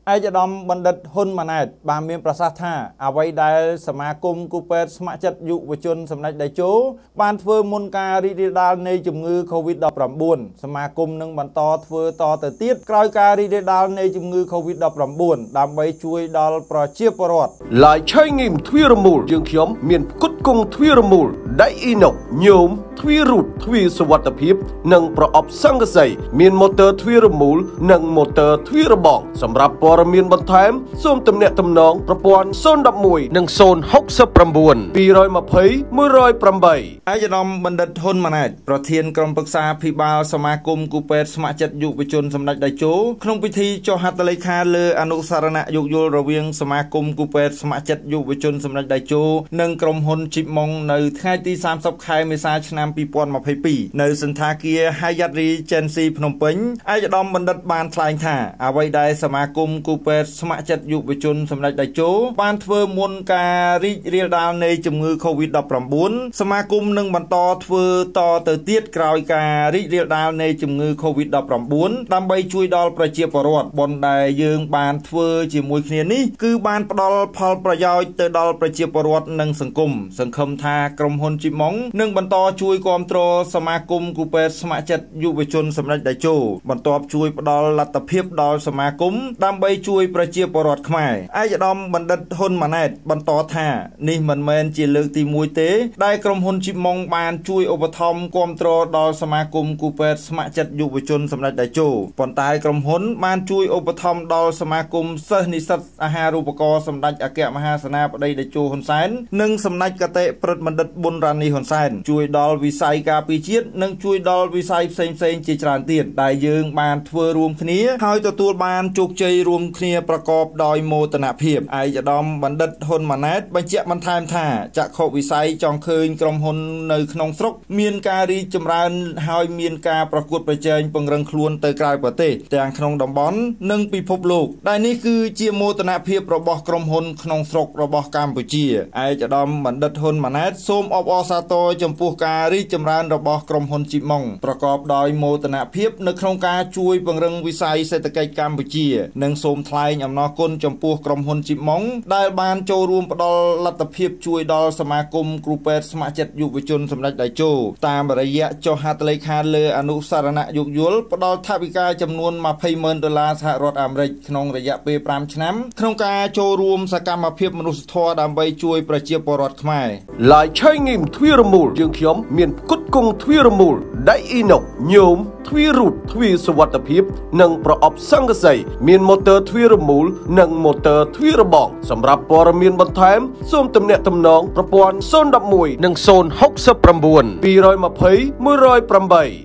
ai cho đomបណ្ឌិត ហ៊ុន ម៉ាណែត បានមានប្រសាសន៍ថាអ្វីដែលសមាគមគូពេទ្យស្ម័គ្រចិត្តយុវជនសម្ដេចតេជោបានធ្វើមុនការរីករាលដាលនៃជំងឺ COVID-19 សមាគមនឹងបន្តធ្វើតទៅទៀតក្រោយការរីករាលដាលនៃជំងឺ COVID-19 ដើម្បីជួយដល់ប្រជាពលរដ្ឋឡាយឆៃងីមទ្វារមូលយើងខ្ញុំមានផ្គត់ផ្គង់ទ្វារមូលដៃអ៊ីណុកញោមទ្វាររូតទ្វារសុវត្ថិភាពនិងប្រអប់សង្កសីមានម៉ូទ័រទ្វារមូលនិងម៉ូទ័រទ្វារបងសម្រាប់ព័ត៌មានបន្ថែមសូមទំនាក់ទំនងប្រព័ន្ធ011និង069 220 108 ឯកឧត្តមបណ្ឌិត ហ៊ុន ម៉ាណែត ប្រធានក្រុមប្រឹក្សាភិបាលសមាគមគូពេទ្យស្ម័គ្រចិត្តយុវជនសម្ដេចតេជោក្នុងពិធីចុះហត្ថលេខាលើអនុស្សរណៈយោគយល់រវាងសមាគមគូពេទ្យស្ម័គ្រចិត្តយុវជនសម្ដេចតេជោនិងក្រុមហ៊ុនជីបម៉ុងនៅថ្ងៃទី 30 ខែមេសាឆ្នាំ 2022 នៅសន្តាគារ Hyatt Regency ភ្នំពេញឯកឧត្តមបណ្ឌិតបានថ្លែងថាអ្វីដែលសមាគមគូពេទ្យស្ម័គ្រចិត្តយុវជនសម្ដេចតេជោបានធ្វើមុនការរីករាលដាលនៃជំងឺ COVID-19 សមាគមនឹងបន្តធ្វើតទៅទៀតក្រោយការរីករាលដាលនៃជំងឺ COVID-19 ដើម្បីជួយដល់ប្រជាពលរដ្ឋប៉ុន្តែយើងបានធ្វើជាមួយគ្នានេះគឺបានផ្ដល់ផលប្រយោជន៍ទៅដល់ប្រជាពលរដ្ឋនិងសង្គមសង្ឃឹមថាក្រុមហ៊ុនជីម៉ុងនឹងបន្តជួយគាំទ្រសមាគមគូពេទ្យស្ម័គ្រចិត្តយុវជនសម្ដេចតេជោបន្ទាប់ជួយផ្ដល់លទ្ធភាពដល់សមាគមដើម្បីជួយប្រជាពលរដ្ឋខ្មែរឯកឧត្តមបណ្ឌិត ហ៊ុន ម៉ាណែត បន្តថានេះមិនមែនជាលើកទី1ទេដែលក្រុមហ៊ុនជីម៉ុងបានជួយឧបត្ថម្ភគាំទ្រដល់សមាគមគូពេទ្យស្ម័គ្រចិត្តយុវជនសម្ដេចតេជោប៉ុន្តែក្រុមហ៊ុនបានជួយឧបត្ថម្ភដល់សមាគមសិស្សនិស្សិតអាហារូបករណ៍សម្ដេចអគ្គមហាសេនាបតីតេជោហ៊ុនសែននិងសម្ដេចកតេព្រឹទ្ធបណ្ឌិតប៊ុនរ៉ានីហ៊ុនសែនជួយដល់វិស័យការពារជាតិនិងជួយដល់វិស័យផ្សេងៗជាច្រើនទៀតដែលយើងបានធ្វើរួមគ្នាហើយទទួលបានជោគជ័យរួមគ្នាប្រកបដោយមោទនភាពឯកឧត្តមបណ្ឌិត ហ៊ុន ម៉ាណែត បញ្ជាក់បន្ថែមថាចក្ខុវិស័យចង់ឃើញក្រុមហ៊ុននៅក្នុងស្រុកមានការរីកចម្រើនហើយមានការប្រកួតប្រជែងពង្រឹងខ្លួនទៅក្រៅប្រទេសទាំងក្នុងតំបន់និងពិភពលោកដែលនេះគឺជាមោទនភាពរបស់ក្រុមហ៊ុនក្នុងស្រុករបស់កម្ពុជាឯកឧត្តមបណ្ឌិត ហ៊ុន ម៉ាណែត សូមអបអរសាទរចំពោះការរីកចម្រើនរបស់ក្រុមហ៊ុនជីម៉ុងប្រកបដោយមោទនភាពនៅក្នុងការជួយពង្រឹងវិស័យសេដ្ឋកិច្ចកម្ពុជានិងសូមថ្លែងអំណរគុណចំពោះក្រុមហ៊ុនជីម៉ុងដែលបានចូលរួមផ្ដល់លទ្ធភាពជួយដល់សមាគមគ្រូពេទ្យស្ម័គ្រចិត្តយុវជនសម្ដេចតេជោតាមរយៈចុះហត្ថលេខាលើអនុស្សរណៈយោគយល់ផ្ដល់ថវិកាចំនួន$20,000សហរដ្ឋអាមេរិកក្នុងរយៈពេល5ឆ្នាំក្នុងការចូលរួមសកម្មភាពមនុស្សធម៌ដើម្បីជួយប្រជាពលរដ្ឋខ្មែរឡាយឆៃងីមទ្វារមូលយើងខ្ញុំមានផ្គត់ផ្គង់ទ្វារមូលដៃអ៊ីណុកញោមទ្វាររូតទ្វារសុវត្ថិភាពនិងប្រអប់សង្កសីមានម៉ូទ័រទ្វារមូលនិងម៉ូទ័រទ្វារបងសម្រាប់ព័ត៌មានបន្ថែមសូមទំនាក់ទំនងប្រព័ន្ធ011និង069 220 108